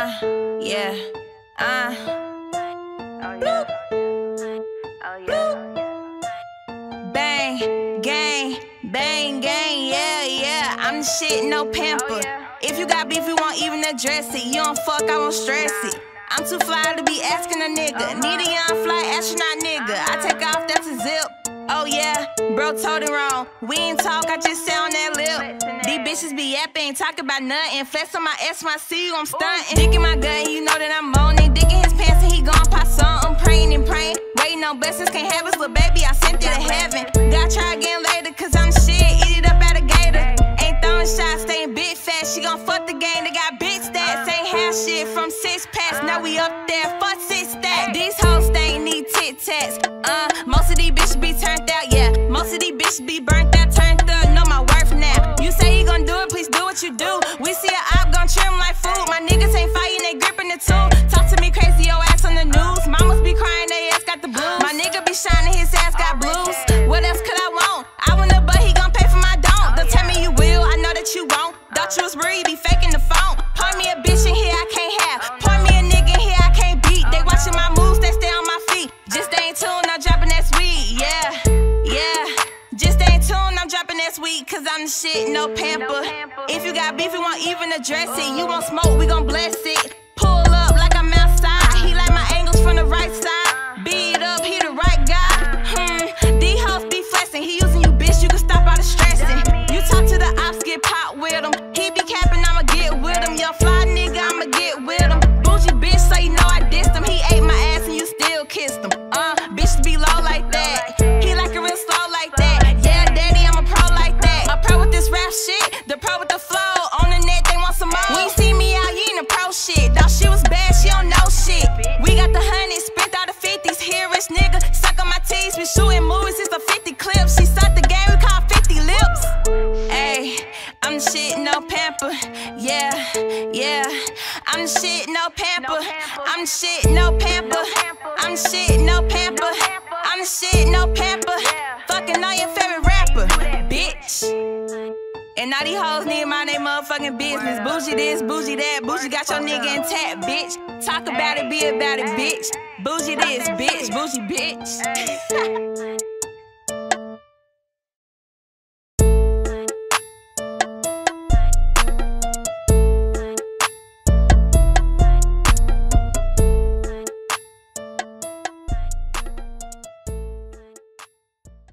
Yeah. Oh yeah. Bang, gang, bang, gang, yeah. I'm the shit, no pamper. Oh, yeah. If you got beef, you won't even address it. You don't fuck, I won't stress it. I'm too fly to be asking a nigga. Need a young fly astronaut nigga. I take off, that's a zip. Oh yeah, bro told it wrong. We ain't talk, I just say on that lip. These bitches be yapping, ain't talking about nothing. Flex on my S, my C, I'm stunting. Dick in my gun, you know that I'm moaning. Dick in his pants and he gon' pop something. Praying and praying, waiting on blessings, can't have his little baby. I sent it to heaven. Gotta try again later, cause I'm shit. Eat it up at a gator. Ain't throwing shots, staying big fat. She gon' fuck the game, they got big stats. Ain't half shit from 6 packs. Now we up there, fuck 6 stacks. These hoes they ain't need tit tats. Most of these bitches be turned out, yeah. Most of these bitches be burnt out, turned up, know my worth now. You say you gon' do it, please do what you do. We see a op gon' trim like food. My niggas ain't fighting, they gripping the tool. Talk to me crazy, your ass on the news. Mamas be crying, they ass got the blues. My nigga be shining, his ass got blues. What else could I want? I want a butt, he gon' pay for my don't. Don't tell me you will, I know that you won't. Thought you was real, you be faking the phone. Point me a bitch in here, I can't have. Point me a nigga in here, I can't beat. They watching my moves, they stay on my feet. Just ain't tuned, I'm dropping that sweet, yeah. Just ain't tuned, I'm dropping that sweet, cause I'm the shit, no pamper. If you got beef, you won't even address it. You want smoke, we gon' bless it. Pull up like I'm outside. He like my angles from the right side. Beat up, he the right guy. These hoes be flexing. He using you, bitch, you can stop all the stressing. You talk to the ops, get popped with him. He be capping, I'ma get with him. Young fly nigga, I'ma get with him. Bougie bitch, so you know I dissed him. He ate my ass and you still kissed him. Bitch be low like that. He like it real slow like that. Yeah, daddy, I'm a pro like that. A pro with this rap shit, the pro with the flow. On the net, they want some more. When you see me out, you ain't a pro shit. Thought she was bad, she don't know shit. We got the 100, spent all the 50s. Here, rich nigga, suck on my teeth. We shooting movies, it's a 50 clip. She sucked the game, we call 50 lips. Ayy, I'm the shit, no pamper. Yeah. I'm the shit, no pamper. I'm the shit, no pamper. I'm the shit, no pamper. I'm the shit, no pamper. Fucking all your favorite rapper, bitch. And now these hoes need mind they motherfucking business. Bougie this, bougie that, bougie got your nigga intact, bitch. Talk about it, be about it, bitch. Bougie this, bitch, bougie bitch.